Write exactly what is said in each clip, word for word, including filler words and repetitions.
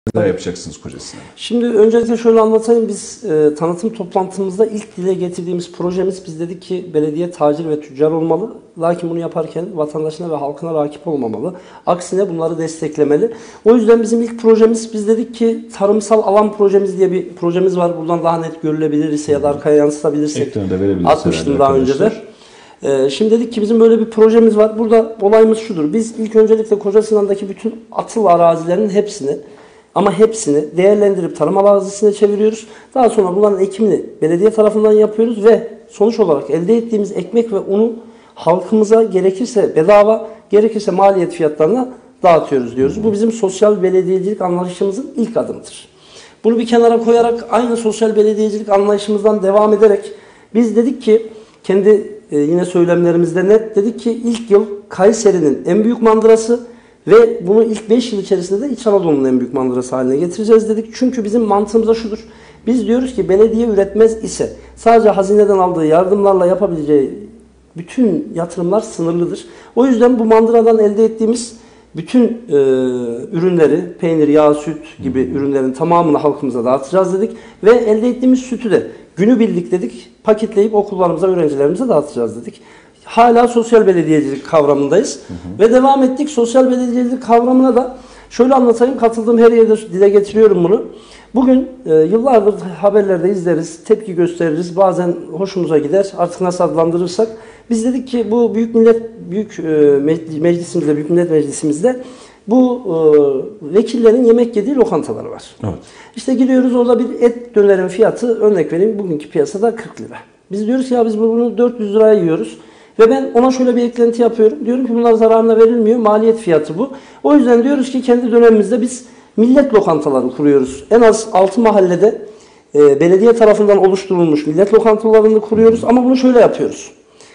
Neler yapacaksınız Kocasinan'da? Şimdi öncelikle şöyle anlatayım. Biz e, tanıtım toplantımızda ilk dile getirdiğimiz projemiz, biz dedik ki belediye tacir ve tüccar olmalı. Lakin bunu yaparken vatandaşına ve halkına rakip olmamalı. Aksine bunları desteklemeli. O yüzden bizim ilk projemiz, biz dedik ki tarımsal alan projemiz diye bir projemiz var. Buradan daha net görülebilir ise ya da arkaya yansıtabilirsek. Atmıştım daha önce de. Ee, şimdi dedik ki bizim böyle bir projemiz var. Burada olayımız şudur. Biz ilk öncelikle Kocasinan'daki bütün atıl arazilerin hepsini, ama hepsini değerlendirip tarım arazisine çeviriyoruz. Daha sonra bunların ekimini belediye tarafından yapıyoruz ve sonuç olarak elde ettiğimiz ekmek ve unu halkımıza gerekirse bedava, gerekirse maliyet fiyatlarına dağıtıyoruz diyoruz. Bu bizim sosyal belediyecilik anlayışımızın ilk adımıdır. Bunu bir kenara koyarak aynı sosyal belediyecilik anlayışımızdan devam ederek biz dedik ki kendi e, yine söylemlerimizde net dedik ki ilk yıl Kayseri'nin en büyük mandırası ve bunu ilk beş yıl içerisinde de İç Anadolu'nun en büyük mandırası haline getireceğiz dedik. Çünkü bizim mantığımız da şudur. Biz diyoruz ki belediye üretmez ise sadece hazineden aldığı yardımlarla yapabileceği bütün yatırımlar sınırlıdır. O yüzden bu mandıradan elde ettiğimiz bütün e, ürünleri, peynir, yağ, süt gibi ürünlerin tamamını halkımıza dağıtacağız dedik. Ve elde ettiğimiz sütü de günübirlik dedik, paketleyip okullarımıza, öğrencilerimize dağıtacağız dedik. Hala sosyal belediyecilik kavramındayız. Hı hı. Ve devam ettik. Sosyal belediyecilik kavramına da şöyle anlatayım. Katıldığım her yerde dile getiriyorum bunu. Bugün e, yıllardır haberlerde izleriz, tepki gösteririz. Bazen hoşumuza gider. Artık nasıl adlandırırsak. Biz dedik ki bu Büyük Millet Büyük e, Meclisimizde, Büyük Millet Meclisimizde bu e, vekillerin yemek yediği lokantaları var. Evet. İşte gidiyoruz, orada bir et dönerin fiyatı, örnek vereyim, bugünkü piyasada kırk lira. Biz diyoruz ki ya biz bunu dört yüz liraya yiyoruz. Ve ben ona şöyle bir eklenti yapıyorum. Diyorum ki bunlar zararına verilmiyor. Maliyet fiyatı bu. O yüzden diyoruz ki kendi dönemimizde biz millet lokantaları kuruyoruz. En az altı mahallede e, belediye tarafından oluşturulmuş millet lokantalarını kuruyoruz. Ama bunu şöyle yapıyoruz.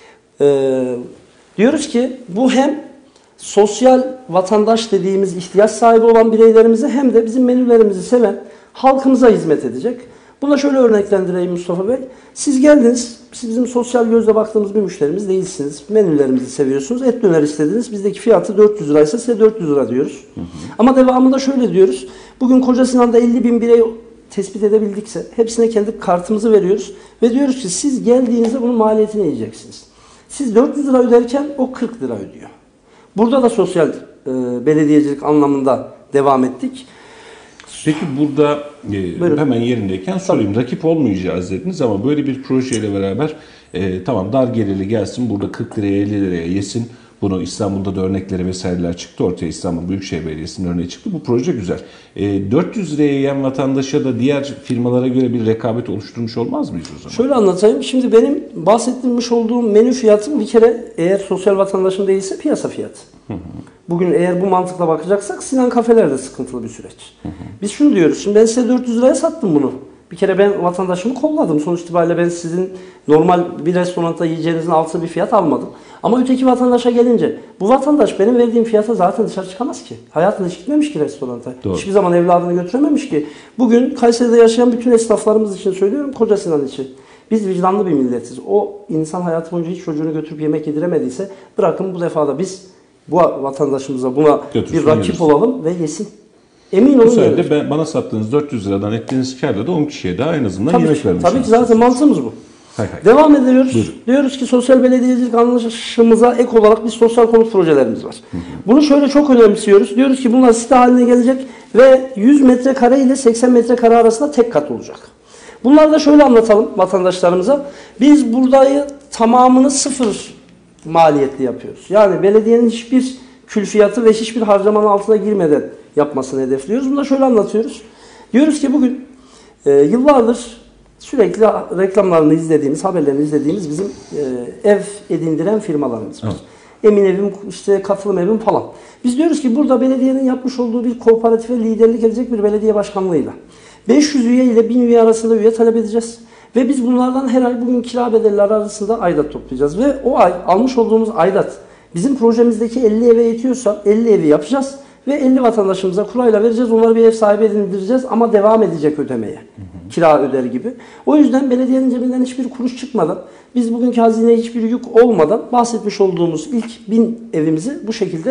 E, diyoruz ki bu hem sosyal vatandaş dediğimiz ihtiyaç sahibi olan bireylerimize hem de bizim menülerimizi seven halkımıza hizmet edecek. Buna şöyle örneklendireyim Mustafa Bey. Siz geldiniz, siz bizim sosyal gözle baktığımız bir müşterimiz değilsiniz. Menülerimizi seviyorsunuz. Et döner istediniz. Bizdeki fiyatı dört yüz liraysa size dört yüz lira diyoruz. Hı hı. Ama devamında şöyle diyoruz. Bugün Kocasinan'da elli bin birey tespit edebildikse hepsine kendi kartımızı veriyoruz. Ve diyoruz ki siz geldiğinizde bunun maliyetini yiyeceksiniz. Siz dört yüz lira öderken o kırk lira ödüyor. Burada da sosyal e, belediyecilik anlamında devam ettik. Peki burada e, hemen yerindeyken sorayım. Tabii. Rakip olmayacağız dediniz ama böyle bir projeyle beraber e, tamam dar gelirli gelsin, burada kırk liraya elli liraya yesin. Bunu İstanbul'da da örnekleri vesaireler çıktı ortaya. İstanbul Büyükşehir Belediyesi'nin örneği çıktı. Bu proje güzel. E, dört yüz liraya yiyen vatandaşa da diğer firmalara göre bir rekabet oluşturmuş olmaz mıyız o zaman? Şöyle anlatayım. Şimdi benim bahsetmiş olduğum menü fiyatım bir kere eğer sosyal vatandaşın değilse piyasa fiyatı. Hı hı. Bugün eğer bu mantıkla bakacaksak Sinan kafelerde sıkıntılı bir süreç. Hı hı. Biz şunu diyoruz. Şimdi ben size dört yüz liraya sattım bunu. Bir kere ben vatandaşımı kolladım. Sonuç itibariyle ben sizin normal bir restoranda yiyeceğinizin altında bir fiyat almadım. Ama öteki vatandaşa gelince bu vatandaş benim verdiğim fiyata zaten dışarı çıkamaz ki. Hayatında hiç gitmemiş ki restoranta. Doğru. Hiçbir zaman evladını götürememiş ki. Bugün Kayseri'de yaşayan bütün esnaflarımız için söylüyorum, Kocasinan için. Biz vicdanlı bir milletiz. O insan hayatı boyunca hiç çocuğunu götürüp yemek yediremediyse bırakın bu defada biz bu vatandaşımıza buna Götürsün, bir rakip yersin. Olalım ve yesin. Emin olun. Bu sayede ben, bana sattığınız dört yüz liradan ettiğiniz kârla da on kişiye daha en azından tabii yemek vermişsiniz. Tabii ki zaten mantığımız bu. Hay hay. Devam ediyoruz. Buyurun. Diyoruz ki sosyal belediyecilik anlayışımıza ek olarak biz sosyal konut projelerimiz var. Hı hı. Bunu şöyle çok önemsiyoruz. Diyoruz ki bunlar site haline gelecek ve yüz metrekare ile seksen metrekare arasında tek kat olacak. Bunları da şöyle anlatalım vatandaşlarımıza. Biz buradayı tamamını sıfır maliyetli yapıyoruz. Yani belediyenin hiçbir külfiyatı ve hiçbir harcamanın altına girmeden yapmasını hedefliyoruz. Bunu da şöyle anlatıyoruz. Diyoruz ki bugün e, yıllardır sürekli reklamlarını izlediğimiz, haberlerini izlediğimiz bizim e, ev edindiren firmalarımız var. Evet. Emin Evim, işte Katılım Evim falan. Biz diyoruz ki burada belediyenin yapmış olduğu bir kooperatife liderlik edecek bir belediye başkanlığıyla beş yüz üye ile bin üye arasında üye talep edeceğiz. Ve biz bunlardan her ay bugün kira bedelleri arasında aidat toplayacağız. Ve o ay almış olduğumuz aidat bizim projemizdeki elli eve yetiyorsa elli evi yapacağız. Ve elli vatandaşımıza kurayla vereceğiz. Onları bir ev sahibi edindireceğiz ama devam edecek ödemeye. Hı hı. Kira öder gibi. O yüzden belediyenin cebinden hiçbir kuruş çıkmadan, biz bugünkü hazineye hiçbir yük olmadan bahsetmiş olduğumuz ilk bin evimizi bu şekilde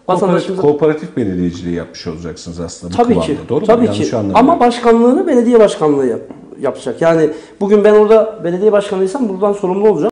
Kooperatif, vatandaşımıza... kooperatif belediyeciliği yapmış olacaksınız aslında bu Tabii kıvamda. ki. Doğru mu? Tabii Yanlış ki. anlamıyorum. Ama başkanlığını belediye başkanlığı yap- yapacak. Yani bugün ben orada belediye başkanıysam buradan sorumlu olacağım.